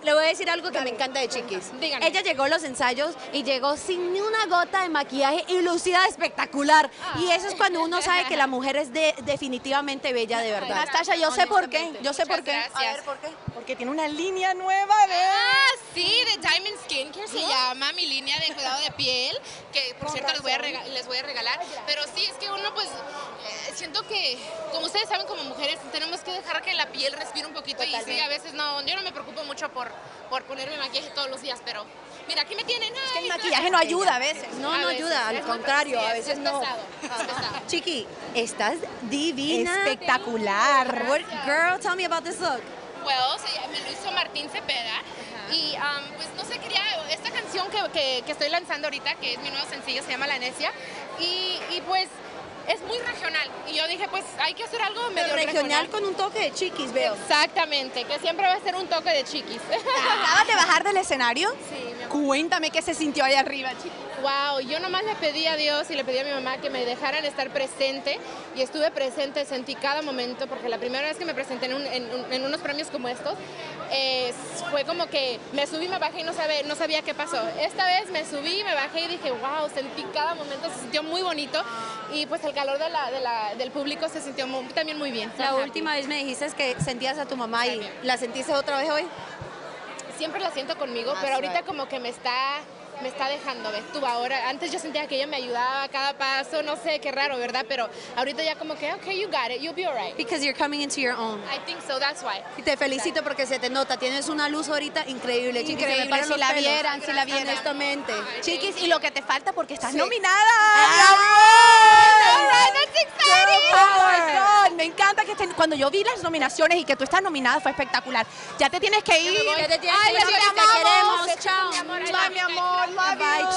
le voy a decir algo que me encanta de Chiquis. Díganme. Ella llegó a los ensayos y llegó sin ni una gota de maquillaje y lucida espectacular. Y eso es cuando uno sabe que la mujer es definitivamente bella de verdad. Nastasia, yo sé por qué. Yo sé Muchas por qué. gracias. A ver, ¿por qué? Porque tiene una línea nueva de... Ah, sí, de Diamond Skincare se llama mi línea de cuidado de piel, que por cierto les voy a regalar. Pero sí, es que uno pues siento que, como ustedes saben, como mujeres tenemos que dejar que la piel respire un poquito. Totalmente. Y sí, a veces no, yo no me preocupo mucho por ponerme maquillaje todos los días, pero mira, aquí me tienen. Es que el maquillaje no ayuda a veces. No, A no veces, ayuda, al es muy contrario, pesado, a veces es no. pesado, es pesado. Chiqui, estás divina. Espectacular. What, girl, tell me about this look. Well, me lo hizo Martín Cepeda y pues no sé, quería esta canción que estoy lanzando ahorita, que es mi nuevo sencillo, se llama La Necia, y pues es muy regional y yo dije pues hay que hacer algo medio Regional con un toque de Chiquis, veo. Exactamente, que siempre va a ser un toque de Chiquis. ¿Acabas de bajar del escenario? Sí, mi amor. Cuéntame qué se sintió ahí arriba, chicos. Wow, yo nomás le pedí a Dios y le pedí a mi mamá que me dejaran estar presente y estuve presente, sentí cada momento, porque la primera vez que me presenté en unos premios como estos, fue como que me subí, me bajé y no sabía qué pasó. Esta vez me subí, me bajé y dije, wow, sentí cada momento, se sintió muy bonito y pues el calor del público se sintió también muy bien. La última vez me dijiste que sentías a tu mamá y ¿la sentiste otra vez hoy? Siempre la siento conmigo, pero ahorita como que me está dejando, ¿ves tú? Ahora, antes yo sentía que ella me ayudaba a cada paso, no sé, qué raro, ¿verdad? Pero ahorita ya como que, okay, you got it, you'll be alright. Because you're coming into your own. I think so, that's why. Y te felicito porque se te nota, tienes una luz ahorita increíble, Chiquis. se me Increíble, paran si los la pelos. vieran, si la vieran. Honestamente. Chiquis, y lo que te falta porque estás Sí. nominada. Alright, that's exciting. Oh my God, me encanta que estén. Cuando yo vi las nominaciones y que tú estás nominada fue espectacular. Ya te tienes que ir. Ya te tienes que ir, Ay, te amamos. queremos. Chao. Bye, mi amor. Love you. Bye,